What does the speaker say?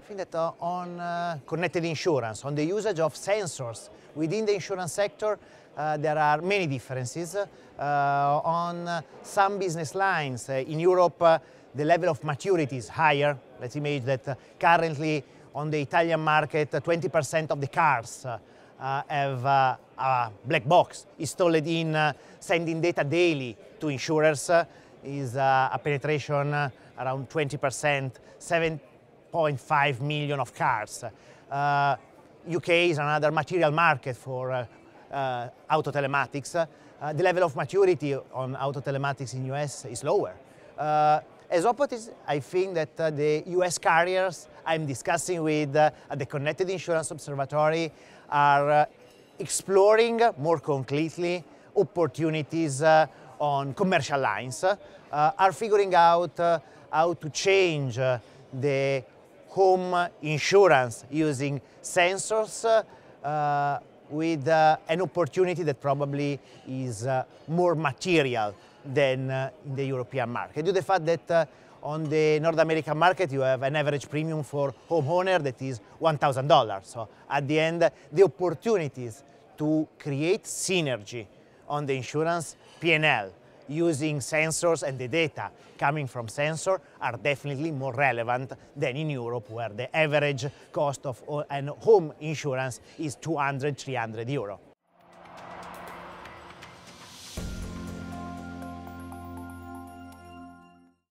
I think that on connected insurance, on the usage of sensors within the insurance sector, there are many differences. On some business lines in Europe, the level of maturity is higher. Let's imagine that currently on the Italian market, 20% of the cars have a black box installed in sending data daily to insurers. Is a penetration around 20%, 7.5 million of cars. UK is another material market for auto telematics. The level of maturity on auto telematics in US is lower. As opposite, I think that the US carriers I'm discussing with at the Connected Insurance Observatory are exploring more concretely opportunities on commercial lines, are figuring out how to change the home insurance using sensors with an opportunity that probably is more material than in the European market. Due to the fact that on the North American market you have an average premium for homeowner that is $1,000. So at the end, the opportunities to create synergy on the insurance P&L using sensors and the data coming from sensor are definitely more relevant than in Europe, where the average cost of an home insurance is 200–300 euro.